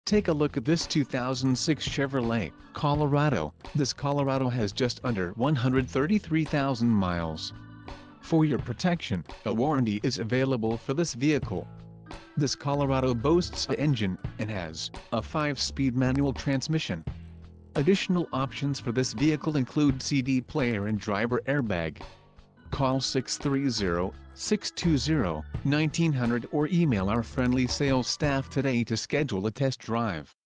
Take a look at this 2006 Chevrolet Colorado. This Colorado has just under 133,000 miles. For your protection, a warranty is available for this vehicle. This Colorado boasts an engine and has a 5-speed manual transmission. Additional options for this vehicle include CD player and driver airbag. Call 630-620-1900 or email our friendly sales staff today to schedule a test drive.